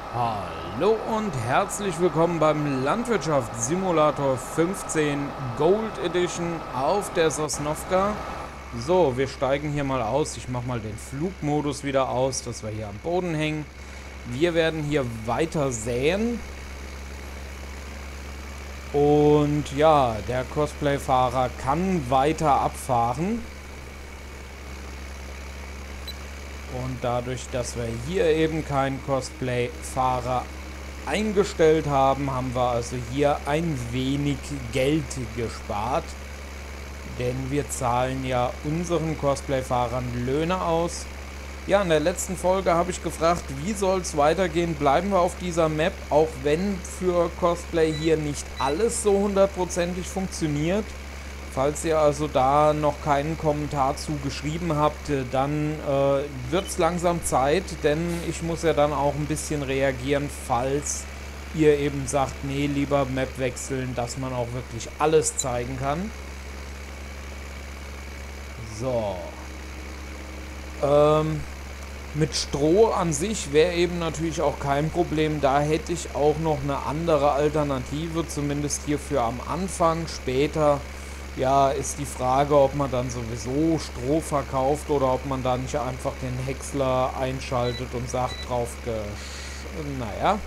Hallo und herzlich willkommen beim Landwirtschaftssimulator 15 Gold Edition auf der Sosnovka. So, wir steigen hier mal aus. Ich mache mal den Flugmodus wieder aus, dass wir hier am Boden hängen. Wir werden hier weiter säen. Und ja, der Cosplay-Fahrer kann weiter abfahren. Und dadurch, dass wir hier eben keinen Cosplay-Fahrer eingestellt haben, haben wir also hier ein wenig Geld gespart. Denn wir zahlen ja unseren Cosplay-Fahrern Löhne aus. Ja, in der letzten Folge habe ich gefragt, wie soll es weitergehen? Bleiben wir auf dieser Map, auch wenn für Cosplay hier nicht alles so hundertprozentig funktioniert. Falls ihr also da noch keinen Kommentar zu geschrieben habt, dann wird es langsam Zeit, denn ich muss ja dann auch ein bisschen reagieren, falls ihr eben sagt, nee, lieber Map wechseln, dass man auch wirklich alles zeigen kann. So. Mit Stroh an sich wäre eben natürlich auch kein Problem. Da hätte ich auch noch eine andere Alternative, zumindest hierfür am Anfang. Später, ja, ist die Frage, ob man dann sowieso Stroh verkauft oder ob man da nicht einfach den Häcksler einschaltet und sagt drauf, naja.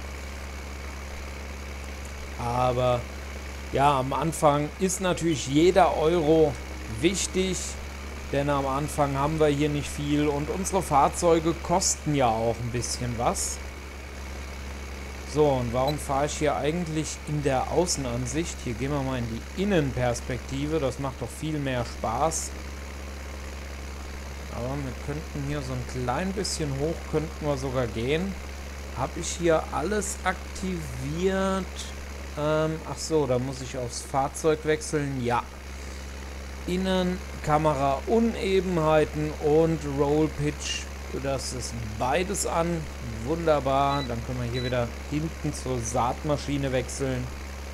Aber ja, am Anfang ist natürlich jeder Euro wichtig. Denn am Anfang haben wir hier nicht viel und unsere Fahrzeuge kosten ja auch ein bisschen was. So, und warum fahre ich hier eigentlich in der Außenansicht? Hier gehen wir mal in die Innenperspektive, das macht doch viel mehr Spaß. Aber wir könnten hier so ein klein bisschen hoch, könnten wir sogar gehen. Habe ich hier alles aktiviert? Ach so, da muss ich aufs Fahrzeug wechseln. Ja. Innen, Kamera, Unebenheiten und Roll Pitch. Das ist beides an. Wunderbar. Dann können wir hier wieder hinten zur Saatmaschine wechseln.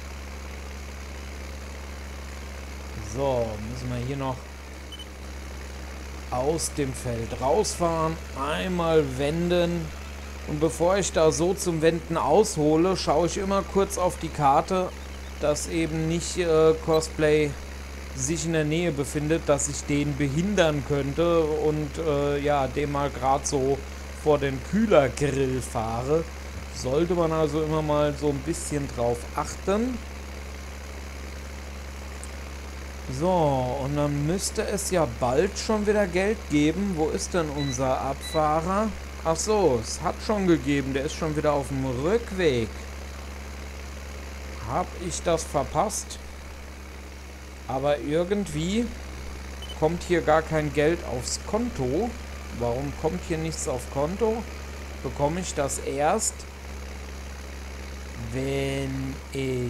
So, müssen wir hier noch aus dem Feld rausfahren. Einmal wenden. Und bevor ich da so zum Wenden aushole, schaue ich immer kurz auf die Karte, dass eben nicht Cosplay sich in der Nähe befindet, dass ich den behindern könnte und ja, dem mal gerade so vor den Kühlergrill fahre. Sollte man also immer mal so ein bisschen drauf achten. So, und dann müsste es ja bald schon wieder Geld geben. Wo ist denn unser Abfahrer? Ach so, es hat schon gegeben. Der ist schon wieder auf dem Rückweg. Hab ich das verpasst? Aber irgendwie kommt hier gar kein Geld aufs Konto. Warum kommt hier nichts auf Konto? Bekomme ich das erst, wenn ich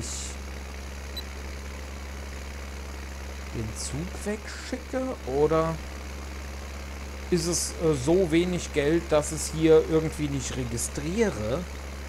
den Zug wegschicke? Oder ist es so wenig Geld, dass ich es hier irgendwie nicht registriere?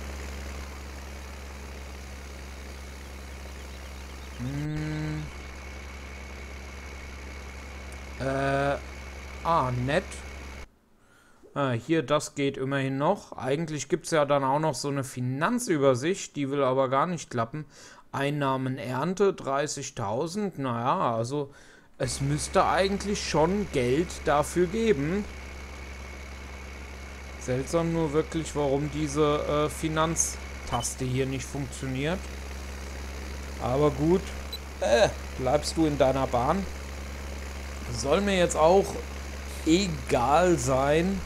Nett. Hier, das geht immerhin noch. Eigentlich gibt es ja dann auch noch so eine Finanzübersicht, die will aber gar nicht klappen. Einnahmen Ernte 30.000. Naja, also es müsste eigentlich schon Geld dafür geben. Seltsam nur wirklich, warum diese Finanztaste hier nicht funktioniert. Aber gut, bleibst du in deiner Bahn. Soll mir jetzt auch egal sein,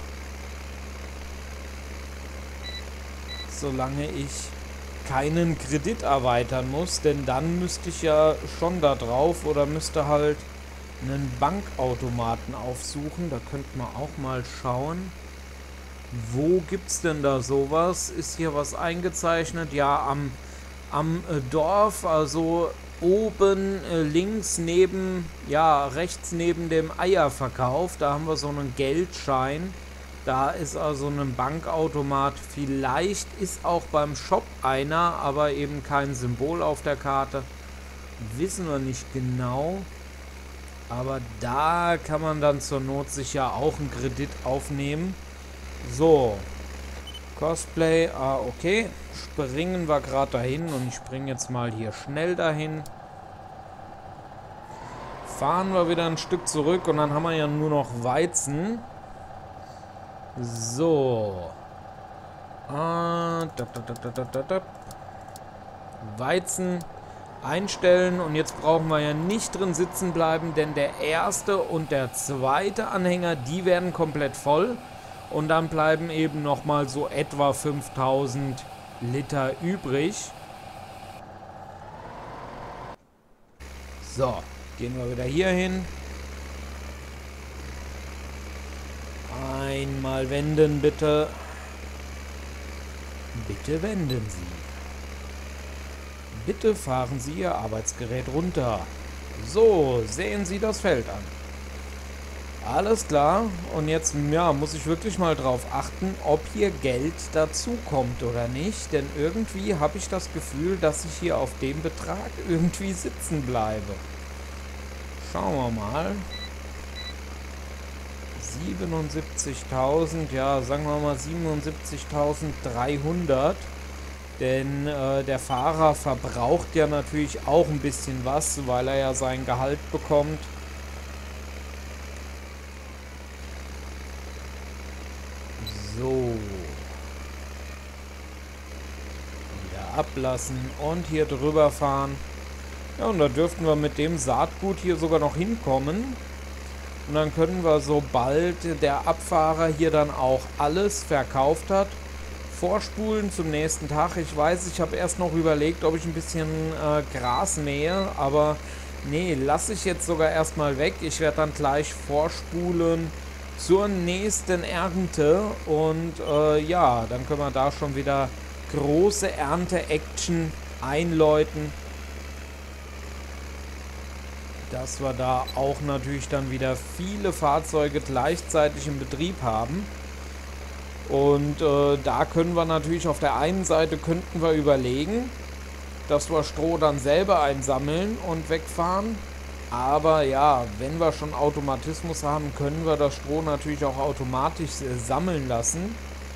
solange ich keinen Kredit erweitern muss, denn dann müsste ich ja schon da drauf oder müsste halt einen Bankautomaten aufsuchen. Da könnte man auch mal schauen. Wo gibt's denn da sowas? Ist hier was eingezeichnet? Ja, am Dorf, also oben links neben, ja, rechts neben dem Eierverkauf, da haben wir so einen Geldschein. Da ist also ein Bankautomat. Vielleicht ist auch beim Shop einer, aber eben kein Symbol auf der Karte. Wissen wir nicht genau. Aber da kann man dann zur Not sich ja auch einen Kredit aufnehmen. So. Cosplay, okay. Springen wir gerade dahin und ich springe jetzt mal hier schnell dahin. Fahren wir wieder ein Stück zurück und dann haben wir ja nur noch Weizen. So. Weizen einstellen und jetzt brauchen wir ja nicht drin sitzen bleiben, denn der erste und der zweite Anhänger, die werden komplett voll und dann bleiben eben nochmal so etwa 5000 Liter übrig. So, gehen wir wieder hier hin. Einmal wenden bitte. Bitte wenden Sie. Bitte fahren Sie Ihr Arbeitsgerät runter. So, sehen Sie das Feld an. Alles klar. Und jetzt ja, muss ich wirklich mal drauf achten, ob hier Geld dazu kommt oder nicht. Denn irgendwie habe ich das Gefühl, dass ich hier auf dem Betrag irgendwie sitzen bleibe. Schauen wir mal. 77.000, ja, sagen wir mal 77.300. Denn der Fahrer verbraucht ja natürlich auch ein bisschen was, weil er ja sein Gehalt bekommt. So. Wieder ablassen und hier drüber fahren. Ja, und da dürften wir mit dem Saatgut hier sogar noch hinkommen. Und dann können wir, sobald der Abfahrer hier dann auch alles verkauft hat, vorspulen zum nächsten Tag. Ich weiß, ich habe erst noch überlegt, ob ich ein bisschen Gras mähe, aber nee, lasse ich jetzt sogar erstmal weg. Ich werde dann gleich vorspulen zur nächsten Ernte und ja, dann können wir da schon wieder große Ernte-Action einläuten, dass wir da auch natürlich dann wieder viele Fahrzeuge gleichzeitig im Betrieb haben. Und da können wir natürlich auf der einen Seite könnten wir überlegen, dass wir Stroh dann selber einsammeln und wegfahren. Aber ja, wenn wir schon Automatismus haben, können wir das Stroh natürlich auch automatisch sammeln lassen.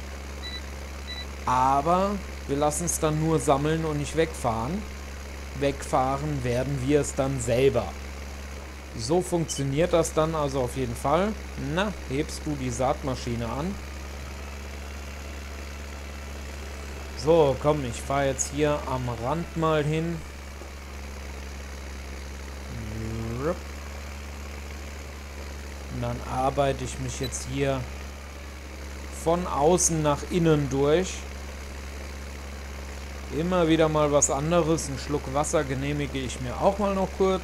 Aber wir lassen es dann nur sammeln und nicht wegfahren. Wegfahren werden wir es dann selber. So funktioniert das dann also auf jeden Fall. Na, hebst du die Saatmaschine an? So, komm, ich fahre jetzt hier am Rand mal hin. Und dann arbeite ich mich jetzt hier von außen nach innen durch. Immer wieder mal was anderes. Einen Schluck Wasser genehmige ich mir auch mal noch kurz.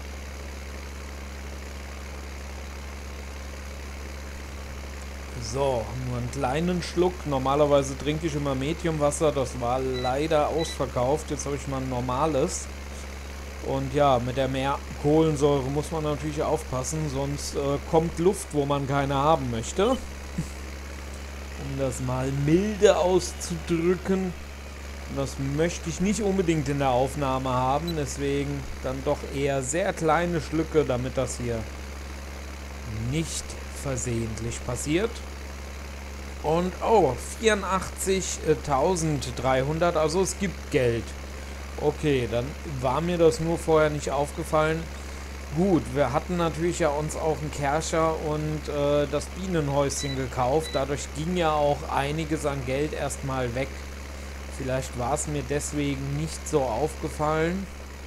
So, nur einen kleinen Schluck. Normalerweise trinke ich immer Mediumwasser. Das war leider ausverkauft. Jetzt habe ich mal ein normales. Und ja, mit der mehr Kohlensäure muss man natürlich aufpassen. Sonst kommt Luft, wo man keine haben möchte. Um das mal milde auszudrücken. Und das möchte ich nicht unbedingt in der Aufnahme haben. Deswegen dann doch eher sehr kleine Schlücke, damit das hier nicht versehentlich passiert. Und oh, 84.300, also es gibt Geld. Okay, dann war mir das nur vorher nicht aufgefallen. Gut, wir hatten natürlich ja uns auch einen Kercher und das Bienenhäuschen gekauft. Dadurch ging ja auch einiges an Geld erstmal weg. Vielleicht war es mir deswegen nicht so aufgefallen.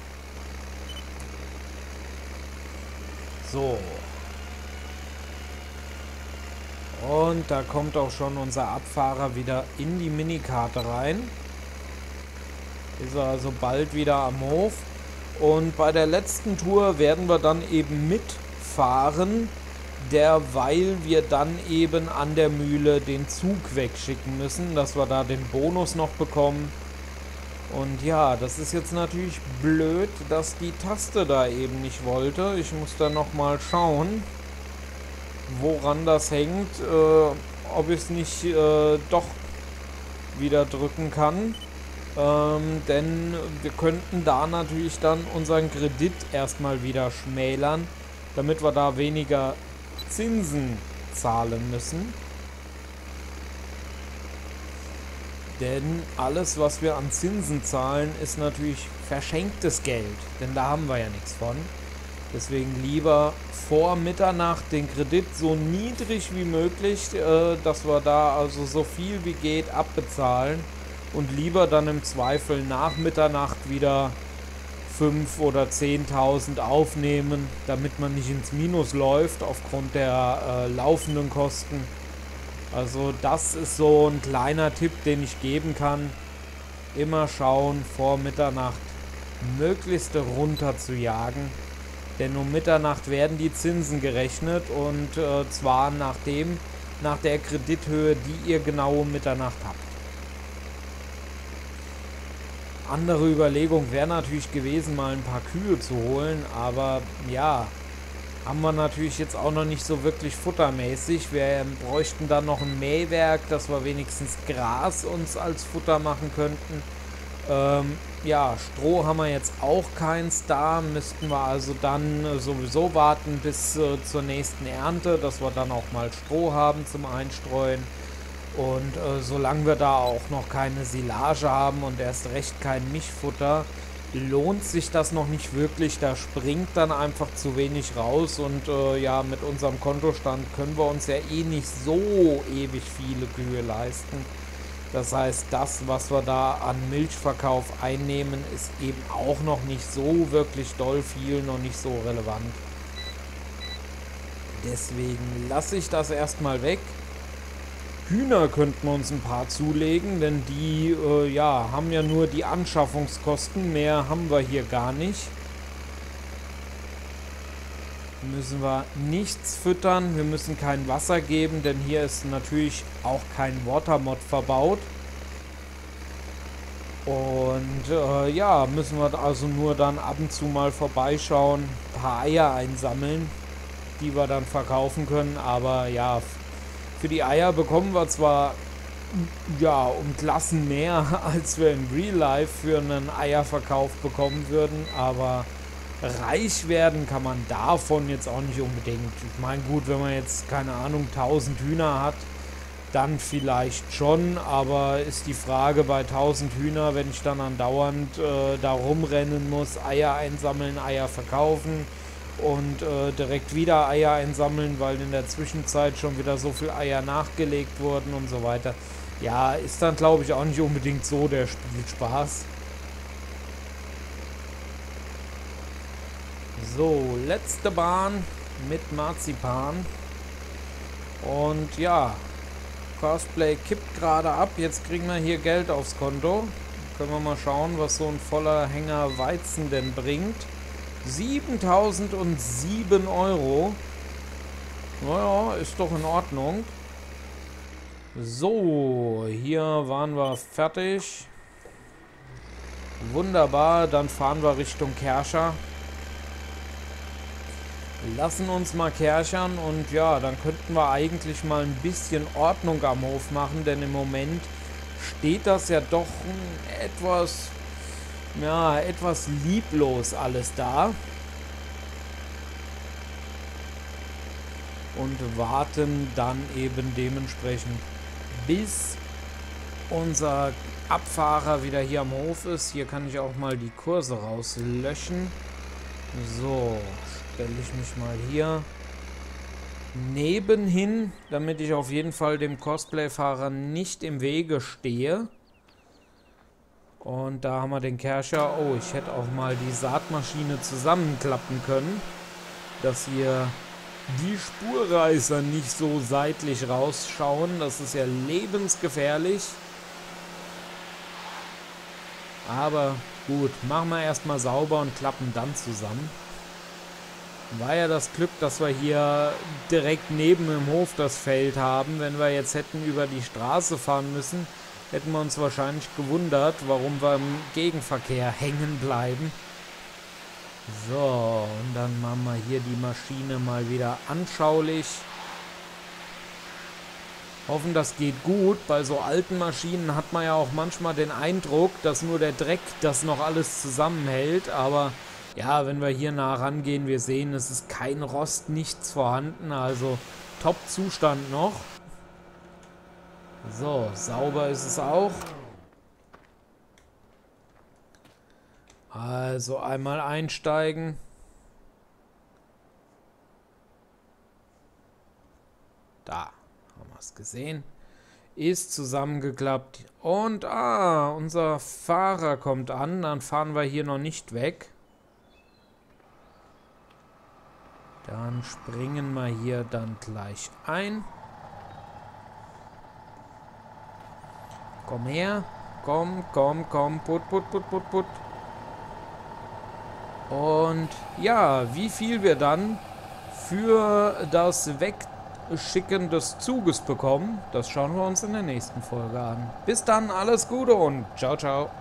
So. Und da kommt auch schon unser Abfahrer wieder in die Minikarte rein. Ist er also bald wieder am Hof. Und bei der letzten Tour werden wir dann eben mitfahren, derweil wir dann eben an der Mühle den Zug wegschicken müssen, dass wir da den Bonus noch bekommen. Und ja, das ist jetzt natürlich blöd, dass die Taste da eben nicht wollte. Ich muss da nochmal schauen, woran das hängt, ob ich es nicht doch wieder drücken kann. Denn wir könnten da natürlich dann unseren Kredit erstmal wieder schmälern, damit wir da weniger Zinsen zahlen müssen. Denn alles, was wir an Zinsen zahlen, ist natürlich verschenktes Geld. Denn da haben wir ja nichts von. Deswegen lieber vor Mitternacht den Kredit so niedrig wie möglich, dass wir da also so viel wie geht abbezahlen. Und lieber dann im Zweifel nach Mitternacht wieder 5.000 oder 10.000 aufnehmen, damit man nicht ins Minus läuft aufgrund der laufenden Kosten. Also das ist so ein kleiner Tipp, den ich geben kann. Immer schauen, vor Mitternacht möglichst runter zu jagen. Denn um Mitternacht werden die Zinsen gerechnet und zwar nach der Kredithöhe, die ihr genau um Mitternacht habt. Andere Überlegung wäre natürlich gewesen, mal ein paar Kühe zu holen, aber ja, haben wir natürlich jetzt auch noch nicht so wirklich futtermäßig. Wir bräuchten dann noch ein Mähwerk, dass wir wenigstens Gras uns als Futter machen könnten. Ja, Stroh haben wir jetzt auch keins da, müssten wir also dann sowieso warten bis zur nächsten Ernte, dass wir dann auch mal Stroh haben zum Einstreuen. Und solange wir da auch noch keine Silage haben und erst recht kein Milchfutter, lohnt sich das noch nicht wirklich. Da springt dann einfach zu wenig raus und ja, mit unserem Kontostand können wir uns ja eh nicht so ewig viele Kühe leisten. Das heißt, das, was wir da an Milchverkauf einnehmen, ist eben auch noch nicht so wirklich doll viel, noch nicht so relevant. Deswegen lasse ich das erstmal weg. Hühner könnten wir uns ein paar zulegen, denn die ja, haben ja nur die Anschaffungskosten, mehr haben wir hier gar nicht. Müssen wir nichts füttern, wir müssen kein Wasser geben, denn hier ist natürlich auch kein Watermod verbaut. Und ja, müssen wir also nur dann ab und zu mal vorbeischauen, ein paar Eier einsammeln, die wir dann verkaufen können, aber ja, für die Eier bekommen wir zwar ja um Klassen mehr, als wir in Real Life für einen Eierverkauf bekommen würden, aber reich werden kann man davon jetzt auch nicht unbedingt. Ich meine, gut, wenn man jetzt, keine Ahnung, 1000 Hühner hat, dann vielleicht schon, aber ist die Frage bei 1000 Hühner, wenn ich dann andauernd da rumrennen muss, Eier einsammeln, Eier verkaufen und direkt wieder Eier einsammeln, weil in der Zwischenzeit schon wieder so viel Eier nachgelegt wurden und so weiter. Ja, ist dann glaube ich auch nicht unbedingt so der Spielspaß. So, letzte Bahn mit Marzipan. Und ja, Cosplay kippt gerade ab. Jetzt kriegen wir hier Geld aufs Konto. Können wir mal schauen, was so ein voller Hänger Weizen denn bringt. 7.007 Euro. Naja, ist doch in Ordnung. So, hier waren wir fertig. Wunderbar, dann fahren wir Richtung Kerscher. Lassen uns mal kerchern und ja, dann könnten wir eigentlich mal ein bisschen Ordnung am Hof machen, denn im Moment steht das ja doch etwas lieblos alles da. Und warten dann eben dementsprechend, bis unser Abfahrer wieder hier am Hof ist. Hier kann ich auch mal die Kurse rauslöschen. So, stelle ich mich mal hier nebenhin, damit ich auf jeden Fall dem Cosplay-Fahrer nicht im Wege stehe. Und da haben wir den Kerscher. Oh, ich hätte auch mal die Saatmaschine zusammenklappen können, dass hier die Spurreißer nicht so seitlich rausschauen. Das ist ja lebensgefährlich. Aber gut, machen wir erstmal sauber und klappen dann zusammen. War ja das Glück, dass wir hier direkt neben dem Hof das Feld haben. Wenn wir jetzt hätten über die Straße fahren müssen, hätten wir uns wahrscheinlich gewundert, warum wir im Gegenverkehr hängen bleiben. So, und dann machen wir hier die Maschine mal wieder anschaulich. Hoffen, das geht gut. Bei so alten Maschinen hat man ja auch manchmal den Eindruck, dass nur der Dreck das noch alles zusammenhält. Aber ja, wenn wir hier nah rangehen, wir sehen, es ist kein Rost, nichts vorhanden. Also Top-Zustand noch. So, sauber ist es auch. Also einmal einsteigen. Da haben wir es gesehen. Ist zusammengeklappt. Und unser Fahrer kommt an. Dann fahren wir hier noch nicht weg. Dann springen wir hier dann gleich ein. Komm her. Komm, komm, komm. Put, put, put, put, put. Und ja, wie viel wir dann für das Wegschicken des Zuges bekommen, das schauen wir uns in der nächsten Folge an. Bis dann, alles Gute und ciao, ciao.